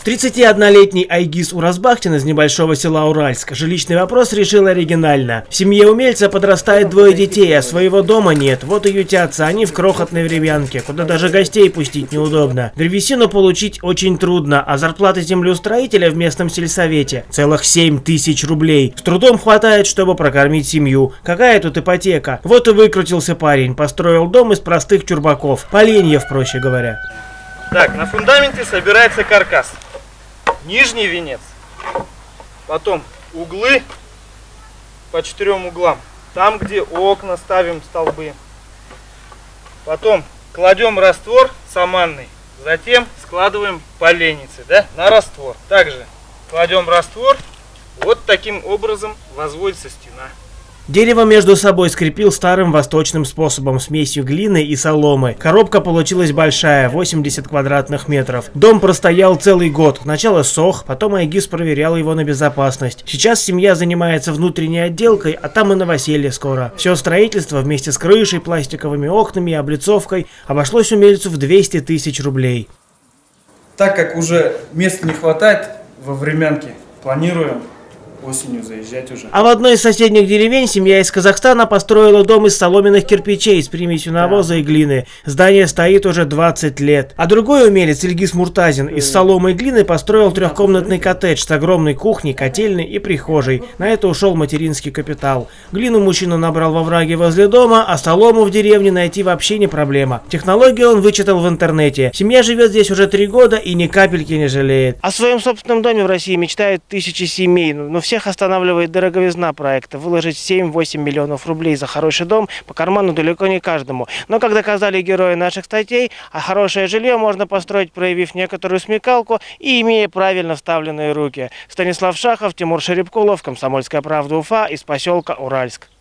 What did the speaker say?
31-летний Айгиз Уразбахтин из небольшого села Уральск жилищный вопрос решил оригинально. В семье умельца подрастает двое детей, а своего дома нет. Вот и ютятся они в крохотной времянке, куда даже гостей пустить неудобно. Древесину получить очень трудно, а зарплаты землеустроителя в местном сельсовете целых 7000 рублей. С трудом хватает, чтобы прокормить семью. Какая тут ипотека? Вот и выкрутился парень, построил дом из простых чурбаков. Поленьев, проще говоря. Так, на фундаменте собирается каркас. Нижний венец, потом углы по 4 углам, там где окна ставим, столбы, потом кладем раствор саманный, затем складываем поленницы, да, на раствор. Также кладем раствор, вот таким образом возводится стена. Дерево между собой скрепил старым восточным способом, смесью глины и соломы. Коробка получилась большая, 80 квадратных метров. Дом простоял целый год. Сначала сох, потом Айгиз проверял его на безопасность. Сейчас семья занимается внутренней отделкой, а там и новоселье скоро. Все строительство вместе с крышей, пластиковыми окнами и облицовкой обошлось умельцу в 200 000 рублей. Так как уже места не хватает во времянке, планируем осенью заезжать уже. А в одной из соседних деревень семья из Казахстана построила дом из соломенных кирпичей с примесью навоза и глины. Здание стоит уже 20 лет. А другой умелец, Ильгиз Муртазин, из соломы и глины построил трехкомнатный коттедж с огромной кухней, котельной и прихожей. На это ушел материнский капитал. Глину мужчина набрал во враге возле дома, а солому в деревне найти вообще не проблема. Технологию он вычитал в интернете. Семья живет здесь уже 3 года и ни капельки не жалеет. О своем собственном доме в России мечтают тысячи семей, но всех останавливает дороговизна проекта. Выложить 7-8 миллионов рублей за хороший дом по карману далеко не каждому. Но, как доказали герои наших статей, а хорошее жилье можно построить, проявив некоторую смекалку и имея правильно вставленные руки. Станислав Шахов, Тимур Шеребкулов, Комсомольская правда, Уфа, из поселка Уральск.